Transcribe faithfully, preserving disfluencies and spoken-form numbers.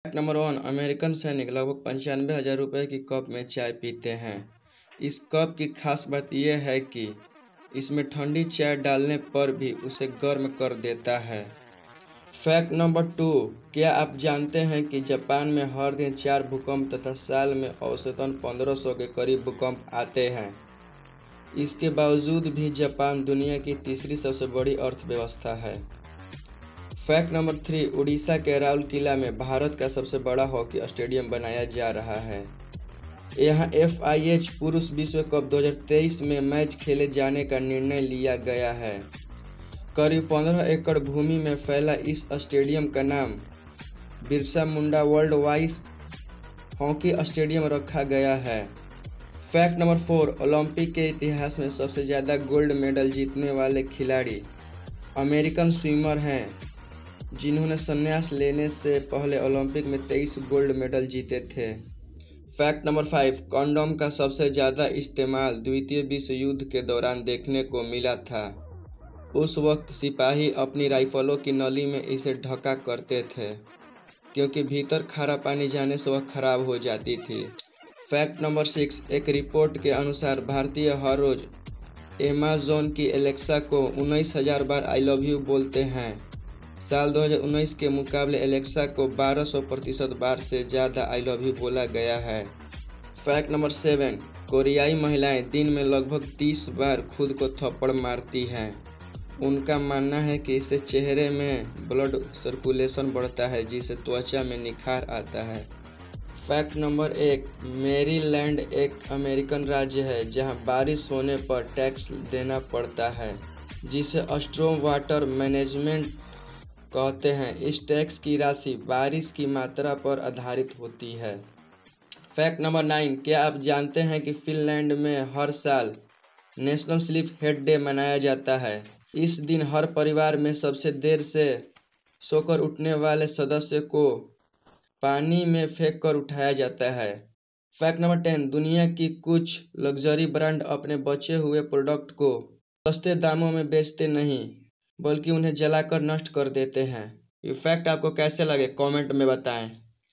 Fact number one, American सैनिक लगभग पंचानवे हजार रुपये की कप में चाय पीते हैं। इस कप की खास बात यह है कि इसमें ठंडी चाय डालने पर भी उसे गर्म कर देता है। फैक्ट नंबर टू, क्या आप जानते हैं कि जापान में हर दिन चार भूकंप तथा साल में औसतन पंद्रह सौ के करीब भूकंप आते हैं। इसके बावजूद भी जापान दुनिया की तीसरी सबसे बड़ी अर्थव्यवस्था है। फैक्ट नंबर थ्री, उड़ीसा के राउरकेला में भारत का सबसे बड़ा हॉकी स्टेडियम बनाया जा रहा है। यहाँ एफ आई एच पुरुष विश्व कप दो हज़ार तेईस में मैच खेले जाने का निर्णय लिया गया है। करीब पंद्रह एकड़ भूमि में फैला इस स्टेडियम का नाम Birsa Munda world wide hockey stadium रखा गया है। फैक्ट नंबर फोर, ओलंपिक के इतिहास में सबसे ज़्यादा गोल्ड मेडल जीतने वाले खिलाड़ी अमेरिकन स्विमर हैं, जिन्होंने संन्यास लेने से पहले ओलंपिक में तेईस गोल्ड मेडल जीते थे। फैक्ट नंबर फाइव, कंडोम का सबसे ज़्यादा इस्तेमाल द्वितीय विश्व युद्ध के दौरान देखने को मिला था। उस वक्त सिपाही अपनी राइफलों की नली में इसे ढका करते थे, क्योंकि भीतर खारा पानी जाने से वह खराब हो जाती थी। फैक्ट नंबर सिक्स, एक रिपोर्ट के अनुसार भारतीय हर रोज़ अमेज़न की एलेक्सा को उन्नीस हज़ार बार आई लव यू बोलते हैं। साल दो हज़ार उन्नीस के मुकाबले एलेक्सा को बारह सौ प्रतिशत बार से ज़्यादा आई लव यू बोला गया है। फैक्ट नंबर सेवन, कोरियाई महिलाएं दिन में लगभग तीस बार खुद को थप्पड़ मारती हैं। उनका मानना है कि इससे चेहरे में ब्लड सर्कुलेशन बढ़ता है, जिससे त्वचा में निखार आता है। फैक्ट नंबर एक, मैरीलैंड एक अमेरिकन राज्य है जहां बारिश होने पर टैक्स देना पड़ता है, जिसे स्टॉर्म वाटर मैनेजमेंट कहते हैं। इस टैक्स की राशि बारिश की मात्रा पर आधारित होती है। फैक्ट नंबर नाइन, क्या आप जानते हैं कि फिनलैंड में हर साल नेशनल स्लीप हेड डे मनाया जाता है। इस दिन हर परिवार में सबसे देर से सोकर उठने वाले सदस्य को पानी में फेंक कर उठाया जाता है। फैक्ट नंबर टेन, दुनिया की कुछ लग्जरी ब्रांड अपने बचे हुए प्रोडक्ट को सस्ते दामों में बेचते नहीं, बल्कि उन्हें जलाकर नष्ट कर देते हैं। ये फैक्ट आपको कैसे लगे कमेंट में बताएं।